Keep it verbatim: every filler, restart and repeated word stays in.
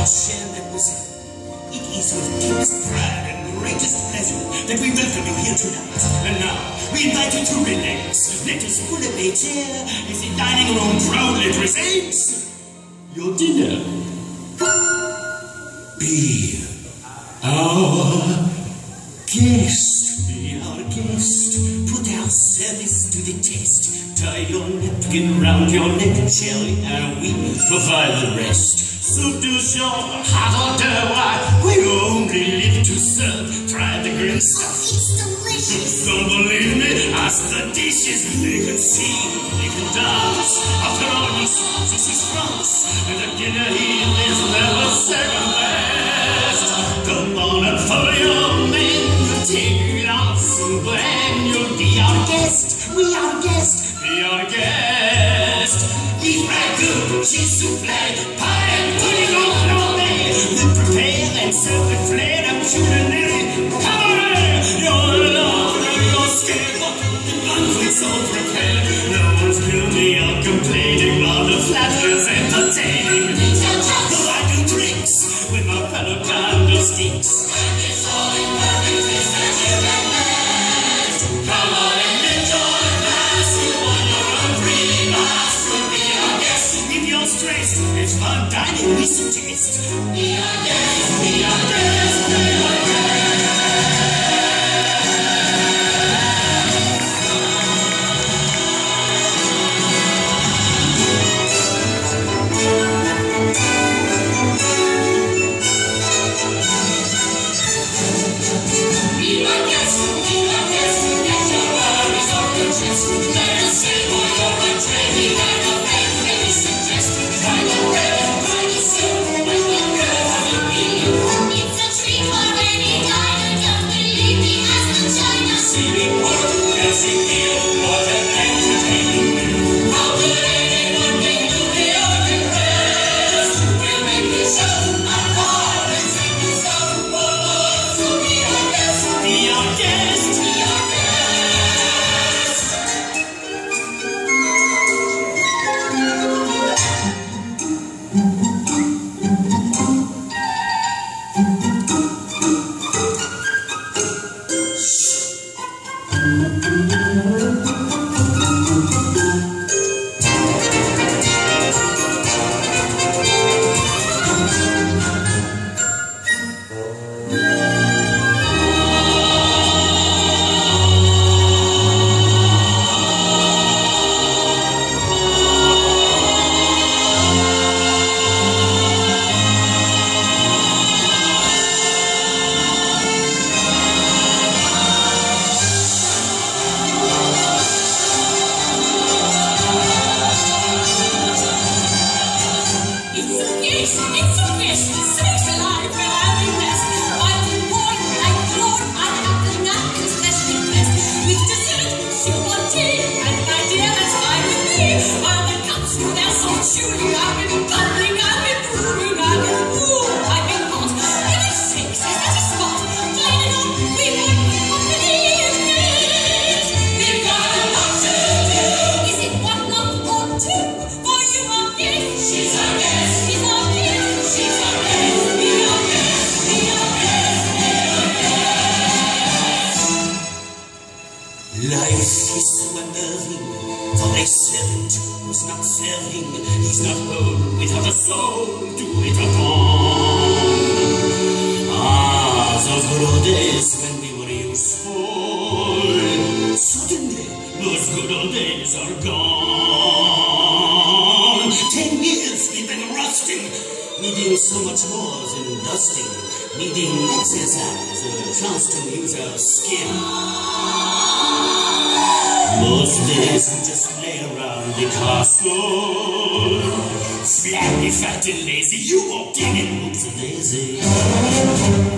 share that wisdom. It is with deepest pride and greatest pleasure that we welcome you here tonight. And now, we invite you to relax. Let us pull up a chair as the dining room proudly presents your dinner. Be our guest. Be our guest. Put our service to the test. Tie your napkin round your neck, Cherry, and we provide the rest. Soup du jour, hot or wine, we only live to serve. Try the green stuff. It's delicious. Don't believe me? Ask the dishes. They can sing, they can dance. After all, this, this is France, and the dinner here is never second best. Come on and follow your menu. Take it off, soup, and you'll be our guest. We are guest. Be our guest. Eat ragout, cheese soufflé, pie and pudding au flambé. We prepare and serve the flair of culinary. Come on in, you're alone, you're scared, but the banquet's all prepared. No one's guilty of complaining while the flat is entertaining. Though I do drinks with my fellow candlesticks. And it's all in perfect taste that you can best. Come on and enjoy glass. You want your own free glass to be our guest. If you're stressed, it's fun dining we suggest. Be our guest, be our guest, be our guest. Be our guest, be our guest. Get your worries off your chest. Let us see what you're training and a baby may suggest. Try the bread, try the soup, when you're good, how you feel. It's a treat for any diner. Don't believe me, ask the China. Seating port, dancing meal, what an entertaining meal. How could anyone make you feel depressed? We'll make you show our heart and sing you so. So be our guest, Be our guest. be our guest. It's a fish, it's a fish, snakes alive when I'm in nest. White and warm, like corn, I got the napkins freshly pressed. With dessert, soup or tea, and my dear, that's fine with me. While the cups do their soft shooting, I've been bubbling, I've been brewing, I've been cool, I've been hot. Goodness sakes, is that a spot? Clean it up, we want company in this. We've got a lot to do. Is it one lump or two? For you are guest. She's our guest. She's our guest. She's our guest. Be our guest. Be our guest. Be our guest. Life is so unnerving, for a servant who's not serving, he's not whole without a soul to it upon. Ah, those good old days when we were useful. Suddenly, those good old days are gone. Ten years we've been rusting, needing so much more than dusting, needing exercise, a chance to use our skin. Most days we just lay around the castle, flabby, fat and lazy. You walked in and whoopsie daisy.